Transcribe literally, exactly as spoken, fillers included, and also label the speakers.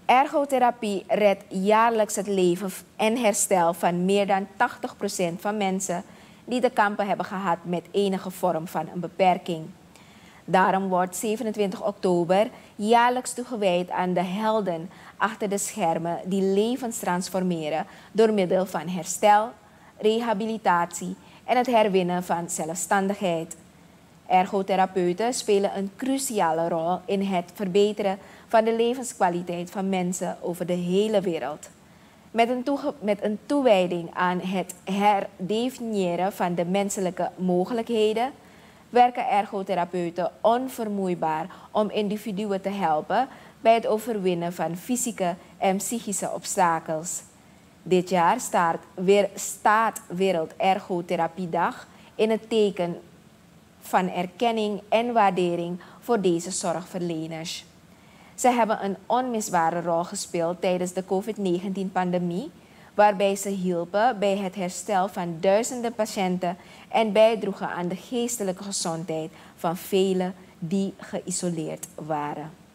Speaker 1: Ergotherapie redt jaarlijks het leven en herstel van meer dan tachtig procent van mensen die te kampen hebben gehad met enige vorm van een beperking. Daarom wordt zevenentwintig oktober jaarlijks toegewijd aan de helden achter de schermen die levens transformeren door middel van herstel, rehabilitatie en het herwinnen van zelfstandigheid. Ergotherapeuten spelen een cruciale rol in het verbeteren van de levenskwaliteit van mensen over de hele wereld. Met een, toege- met een toewijding aan het herdefiniëren van de menselijke mogelijkheden werken ergotherapeuten onvermoeibaar om individuen te helpen bij het overwinnen van fysieke en psychische obstakels. Dit jaar staat, weer, staat Wereld Ergotherapiedag in het teken van erkenning en waardering voor deze zorgverleners. Ze hebben een onmisbare rol gespeeld tijdens de COVID negentien-pandemie, waarbij ze hielpen bij het herstel van duizenden patiënten en bijdroegen aan de geestelijke gezondheid van velen die geïsoleerd waren.